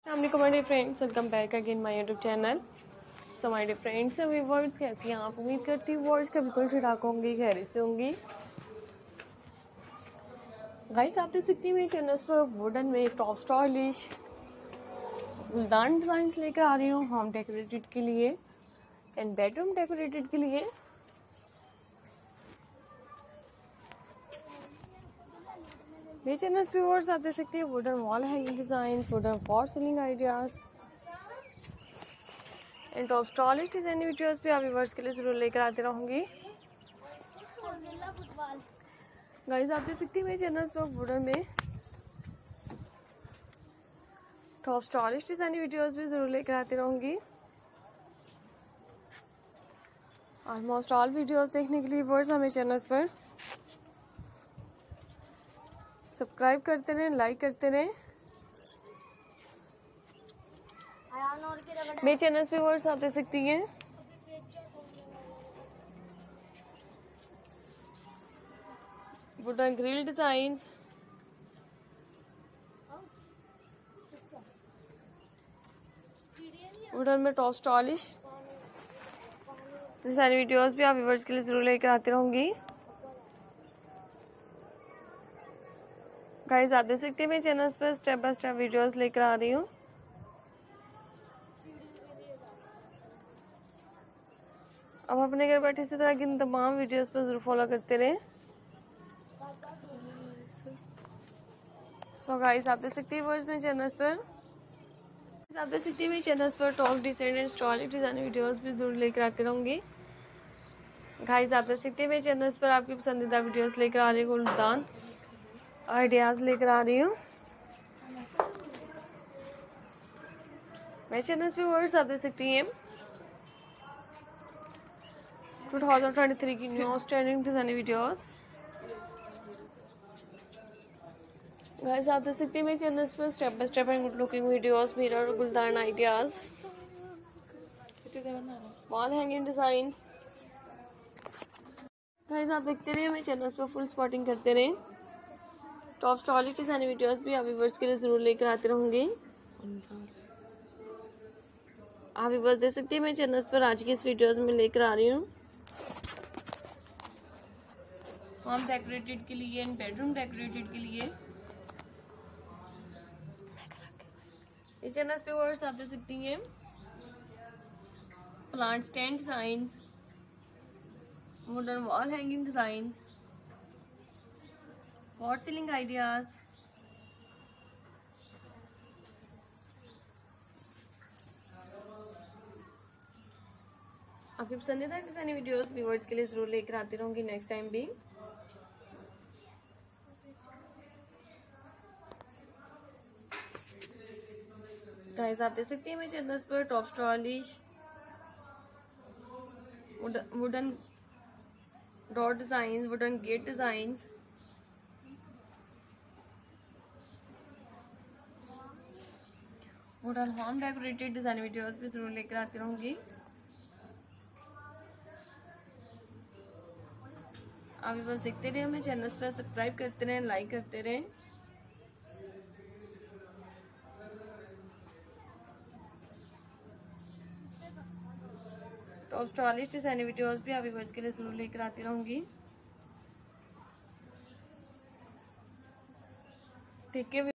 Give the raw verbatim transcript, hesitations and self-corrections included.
अस्सलाम friends, welcome back again my YouTube channel. So my dear friends and viewers, कैसी हैं आप? उम्मीद करती हूँ व्यूअर्स का बिल्कुल ठीक ठाक होंगी, खैरियत से होंगी। गाइस, आप देख सकती हैं मेरे चैनल्स पर वुडन में टॉप स्टाइलिश फुलदान डिज़ाइंस लेकर आ रही हूँ होम डेकोरेटेड के लिए एंड बेडरूम डेकोरेटेड के लिए। मेरे चैनल पे व्यूअर्स आप देख सकते हैं wooden wall hanging design, wooden for ceiling ideas and top stylish design videos भी आप व्यूअर्स के लिए जरूर लेकर आते रहूँगी। गाइस, आप देख सकते हैं मेरे चैनल पर वुडन में टॉप स्टाइलिश डिजाइन वीडियोस भी जरूर लेकर आते रहूँगी। ऑलमोस्ट ऑल वीडियोस देखने के लिए व्यूअर्स हमें चैनल्स पर सब्सक्राइब करते रहें, लाइक करते रहें। मेरे चैनल पे व्यूअर्स आप देख सकती हैं वुडन ग्रिल डिजाइन्स, वुडन में टॉप स्टाइलिश डिजाइन वीडियोस भी आप व्यूअर्स के लिए जरूर लेकर आती रहूंगी। गाइस, आप देख सकते हैं मेरे चैनल्स पर स्टेप बाय स्टेप वीडियोस लेकर आ रही हूँ। अब अपने घर बैठे इसी तरह की इन तमाम वीडियोस पर जरूर फॉलो करते रहें। सो गाइस, आप देख सकते हैं व्यूअर्स मेरे चैनल्स पर आप देख सकते हैं मेरे चैनल्स पर top design and stylish design videos भी जरूर लेकर आते रहूंगी। गाइस, आप देख सकते हैं मेरे चैनल्स पर आपकी पसंदीदा वीडियोस लेकर आ रही हूँ, फुलदान आइडियाज लेकर आ रही हूँ। मेरे चैनल्स पे व्यूअर्स आप देख सकती हैं टू थाउजेंड ट्वेंटी थ्री की new outstanding design videos. Guys, आप देख सकते हैं मेरे चैनल्स पर step by step and good looking videos, mirror और गुलदान ideas, wall hanging designs. Guys, आप देखते रहे मेरे चैनल्स पर फुल स्पॉटिंग करते रहे। टॉप स्टाइलिश डिजाइन वीडियोस भी आप व्यूअर्स के लिए जरूर लेकर आते रहूंगी। आप व्यूअर्स देख सकते हैं मेरे चैनल्स पर आज की इस वीडियोस में लेकर आ रही हूँ होम डेकोरेटेड के लिए एंड बेडरूम डेकोरेटेड के लिए। इस चैनल पे व्यूअर्स आप देख सकती हैं plant stand designs, wooden wall hanging designs, for ceiling ideas, आपकी पसंदीदा डिजाइन वीडियोस व्यूअर्स के लिए जरूर लेकर आती रहूंगी नेक्स्ट टाइम भी। गाइस, आप देख सकते हैं मेरे चैनल्स पर top stylish wooden dot design, wooden gate designs, wooden home decorated design videos भी जरूर लेकर आती रहूंगी। आप बस देखते रहे, हमें चैनल्स पर सब्सक्राइब करते रहें, लाइक करते रहें। टॉप स्टाइलिश डिजाइन वीडियोस भी आप व्यूअर्स के लिए जरूर लेकर आती रहूंगी। ठीक है।